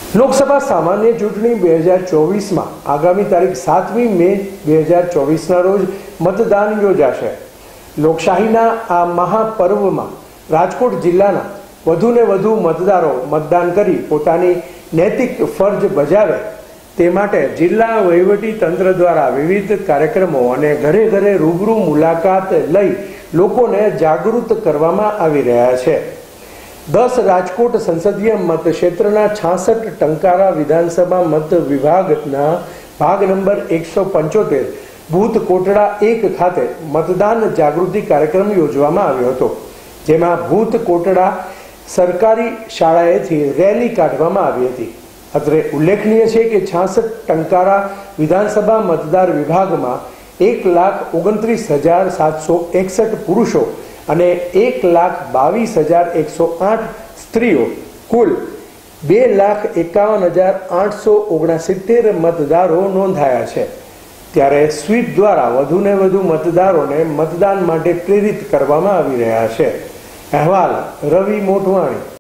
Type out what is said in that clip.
લોકસભા સામાન્ય ચૂંટણી 2024 આગામી તારીખ 7મી મે 2024ના રોજ મતદાન યોજાશે। લોકશાહીના આ મહાપર્વમાં રાજકોટ જિલ્લાના વધુને વધુ મતદારો મતદાન કરી પોતાની નૈતિક ફરજ બજાવે તે માટે જિલ્લા વહીવટી તંત્ર દ્વારા વિવિધ કાર્યક્રમો અને ઘરે ઘરે રૂબરૂ મુલાકાત લઈ લોકોને જાગૃત કરવામાં આવી રહ્યા છે। 10 રાજકોટ સંસદીય મતક્ષેત્રના 66 ટંકારા વિધાનસભા મત વિભાગના ભાગ નંબર 175 ભૂત કોટડા 1 ખાતે મતદાન જાગૃતિ કાર્યક્રમ યોજવામાં આવ્યો હતો, જેમાં ભૂત કોટડા સરકારી શાળાએથી રેલી કાઢવામાં આવી હતી। અત્રે ઉલ્લેખનીય છે કે 66 ટંકારા વિધાનસભા મતદાર વિભાગમાં 1,29,761 પુરુષો અને 1,22,108 સ્ત્રીઓ, કુલ 2,51,869 મતદારો નોંધાયા છે। ત્યારે સ્વીપ દ્વારા વધુને વધુ મતદારોને મતદાન માટે પ્રેરિત કરવામાં આવી રહ્યા છે। અહેવાલ રવિ મોટવાણી।